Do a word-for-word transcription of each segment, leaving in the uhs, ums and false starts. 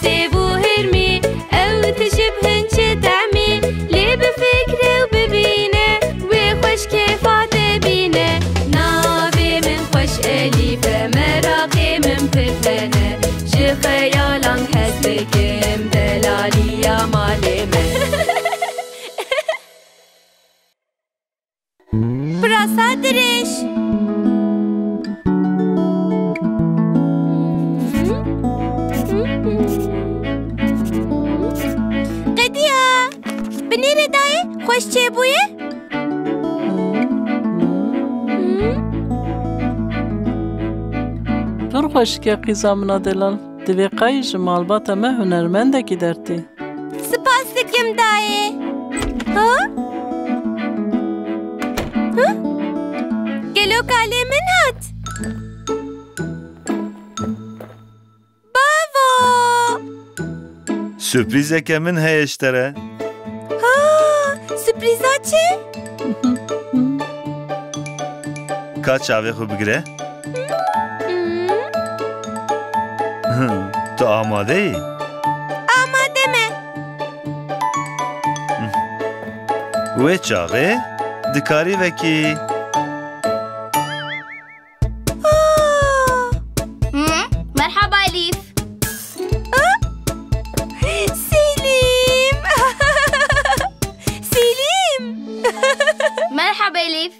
سيبو هرمي أو تشبهن شتعمي لي بفكرة وببينة وخوش كيفات بينة نابي من خوش أليفة مراقي من بفنة جي خيالان حسبكم دلالي يا معلمة براسا درش قديا بنيرة داي خوش چه بويه؟ پر خوش که قیزا منا دلال دوی قایش مالباتا ما هنرمنده کی درتی سپاس دکم دایه ها؟ ها؟ گلو کاله من هات بابا Sürprize kemin heyeştere. ها سپریزا چه؟ Kaç çavê xwe bigire? Tu amade yî? آماده me Wê çavê dikarî vekî مرحبا أليف. سليم سليم مرحبا أليف.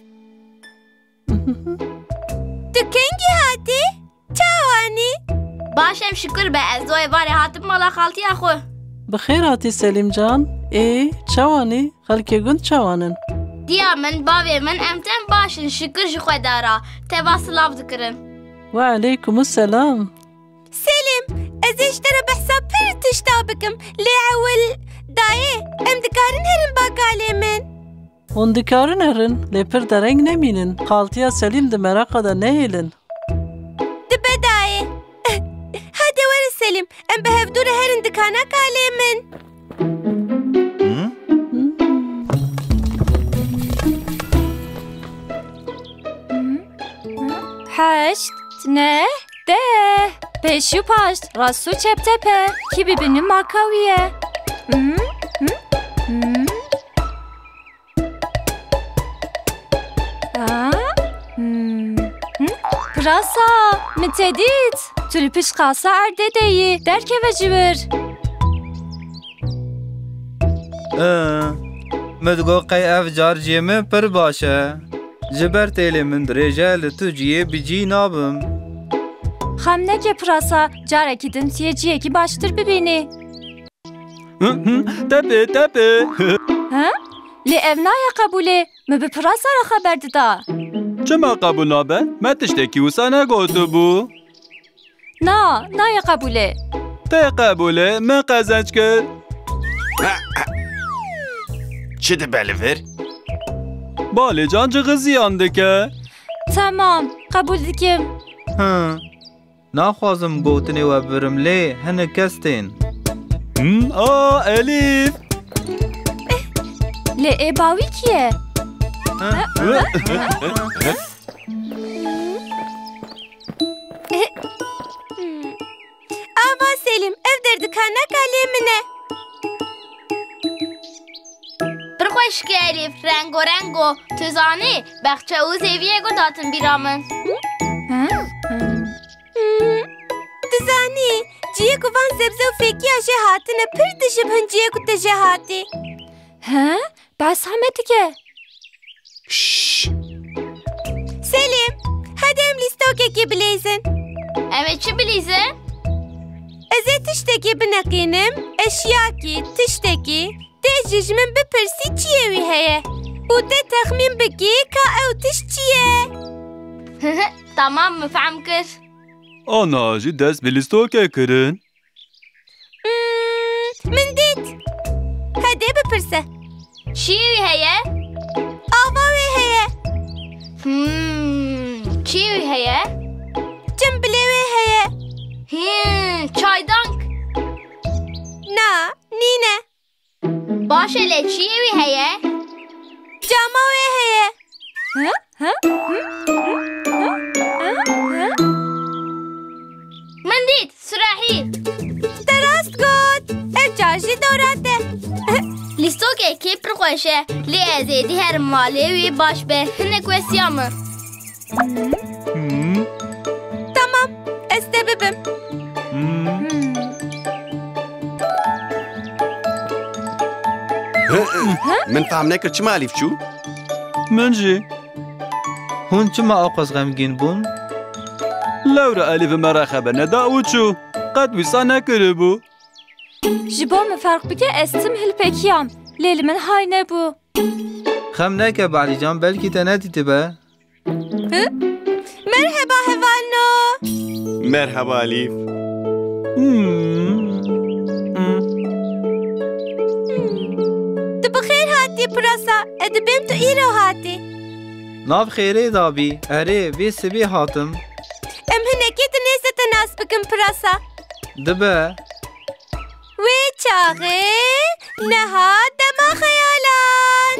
دكنجي هاتي چاوانی باشم شکر به از دوی واری هاتم مالا خالتی اخو. بخیر هاتی سلیم جان ای چوانی خلکی گند چوانن دیا من باوی من امتن باشن شکر جخوی دارا تبا سلاف دکرن. و علیکم السلام سليم ازيش ترى بحساب بير تشتا بكم لي عول دايه ام دكارن هرن باقالي من اون دکارن هرن لپر درنگ نمینن خالتیا سلیم ده مراقا ده نهیلن دبا دايه هادي ورا سليم ام بهفدور هرن دكانا قالي من هشت نه ده beşi paş rasu çeptepe ki birbirinin makaviye. Hmm, hmm, hmm. Ha? Hmm, hmm. Prasa, mütedit. Tülüpüş kalsa erdedeyi. Derke ve cıvır. مدگو قی اف جار جیمه پر باشه جبر تیلی من دریجه لتو جیه بجی نابم Hamneke prasa, careki dintiyeciye ki baştır bibini. Tepe tepe Ha? Li evnaya kabule, mü bi prasa ra haberdi da. Çema kabul nabe? Me tişteki usana gotu bu Na, naya kabule. Te kabule, me kazanç kır Çi dibeli vir? Bale cancı ziyan dike Tamam, kabul dikim. Hı Naxwazim gotinê we birim lê hinek kestin. Hmm, aa Elif. Li ebawi kiye? Ava Selim ev derdikana قالي منه برخوش که أليف رنگو رنگو تزانی بخچه او زیویه گو داتن بیرامن. دزانی جیه کو وان زبزه و فیکی آشه هاتنه پر دشبهن جیه کو تجه هاتی Ha? Bas Hametike. Selim hadi em listokeki bileysin Evet çi bilize? Eze tişteki binakinem eşyaki tişteki tecicmin bir persi çiyevi heye Bu de tahmin beki ka ev tiş çiye Tamam mı faham kır? Ana jî dest bi lîstokê kirin. Min dit Hadi bipirse Çi heye? Ava ve heye Hmm, çi heye? Cembile ve heye Hmm, çaydank. Na nine Baş ele çi heye? Cama ve heye Ha? Ha? من ديت سراحي Derast Tiştekê pir xweş e. Lê ez êdî herim malê wê baş be. Hinek wesiya min. Tamam, ez de bibim. من فهم نکرد چما الیف چو؟ من jî. Hûn çima aqas xemgîn bûn? Lewra elîfê me re xeber neda û çû. Qet wîsa nekiribû. Ji bo min ferq bike ez tim hilpekiyam. Lê li min hay nebû. Xem neke Belîcan belkî te nedîtibe. Merhaba hevalno. مرحبا الیف. Tu bi xêr hatî pirasa. Ez dibêm tu îro hatî. Nav xêrê dabî. Erê vê sibê hatim. Em hinekî tu nêse te nas bikin pirasa. Dibe. Wê çaxê neha dema xeyalan.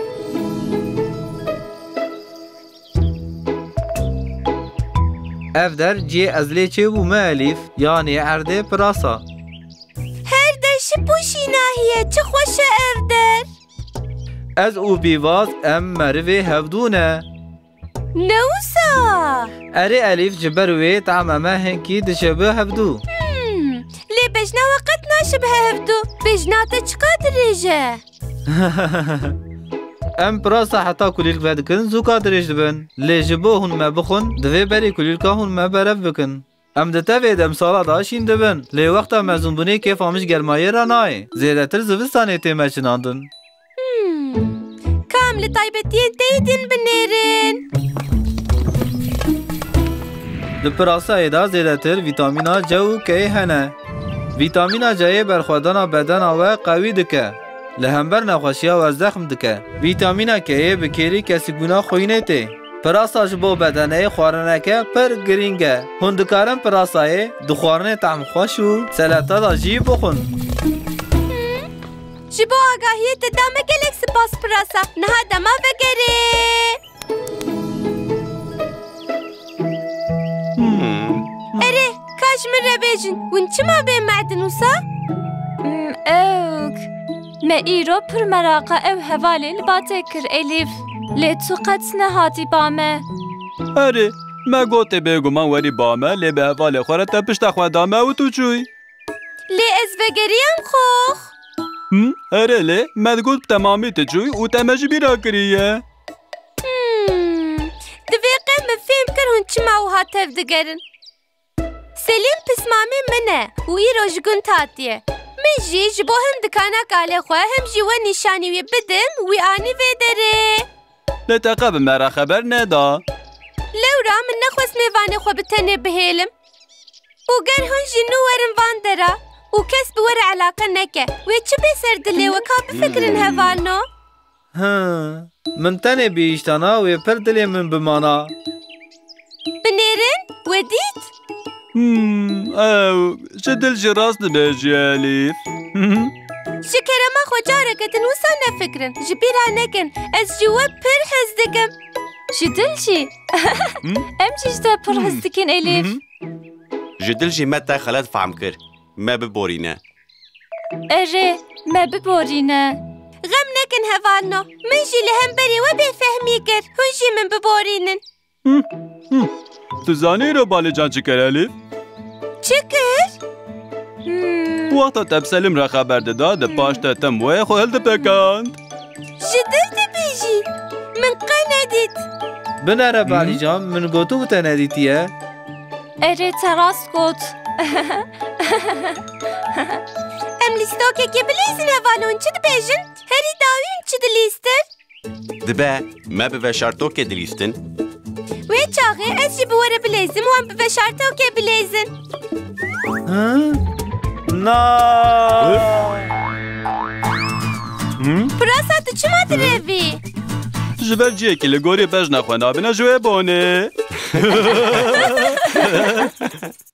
Ev der cê ez lê çêbû me Elîf. Yanê erdê pirasa. Her der ji poşîna hiye. Çi xweş e ev der. Ez û pîvaz em merivê hevdûne. Ne wisa? Erê Elîf ji ber wê tema me hinkî dişebi hevdû. Hmm, lê bejna we qet naşibe hevdû. Bejna te çi qadî rêje? Em pirasa heta kulîlk vedikin zûka dirêj dibin. Lê ji bo hûn me bixwin divê berê kulîlka hûn me berev bikin. Em di tevê demsala da şîn dibin. Lê wexta mezûnbûnê kêfa mij germayê re nayê. Zêdetir zivistanê tê me çinandin. Hmm, kam li taybetiyê deydin binêrin. Di pirasayê da zêdetir vîtamîna C û K hene. Vîtamîna C'yê berxwedana bedena we qewî dike. Li hember nexweşiya we zexm dike. Vîtamîna K'yê bi kêrî kesîkbûna xwînê tê. Pirasa ji bo bedenê xwarineke pir girîng e. Hûn dikarin pirasayê di xwarinê tehm xweş û selata da jî bixwin. Ji bo agahiyê te da me gelek spas pirasa. Niha dema vegerê. Erê, kaş min re bêjin. Hûn çima bê merdin wisa? Ewk. Me îro pir meraqa ew hevalê li ba te kir Elîf. Lê tu qet nehatî ba me. Erê, me gotê bêguman werî ba me lê bi hevalê xwe re te pişta xwe da me û tu çûyî. Lê ez vegeriyam xox. Hm, erê lê, me digot temamî tu çûyî û te me jî bîra kiriye. Hmm, divê qe min fêm kir hûn çima wiha tev digerin. Selîm pismamê min e û îro ji gund hatiye. Min jî ji bo him dikana kalê xwe him jî we nîşanî wê bidim wî anî vê derê. Lê te qe bi me re xeber neda. Lewra min nexwest mêvanê xwe bi tenê bihêlim. û ger hûn jî nû werin van dera û kes bi we re elaqe neke. Wê çi bê ser dilê we ka bifikirin hevalno? Hı, min tenê bîîştana wê pir dilê min bimana. Binêrin? We dît? Hmm, ew, ji dil jî rast dibêjî Elîf. Ji kerema xwe careketin wisa nefikirin. Ji bîra nekin. Ez jî we pir hez dikim. Ji dil jî. Em jî ji te pir hez dikin Elîf. ji dil jî me te xelet fehm kir. Me biborîne. Erê, me biborîne. Xem nekin hevalno. Min jî li hemberî we bêfehmî kir. Hûn jî min biborînin. Tu zanî îro Balîcan çi kir Elîf? Çi kir? Wexta te bi Selîm re xeber dida di paş te tim wê xwe hil dipekand. Ji dil dibêjî. Min qe nedît. Binere Balîcan, min gotû te nedîtiye. Erê te rast got. Em lîstokekê bilîzin hevalon çi dibêjin? Herî dawîn çi dilîstir? Dibe me bi veşartokê dilîstin. Wê çaxê ez jî bi we re bilêzim wan bi veşartokê bilêzin. Hı? Na. Pirasa tu çima direvî? Ji ber ciyekê li gorî bejna xwe nabîne ji wê bonê.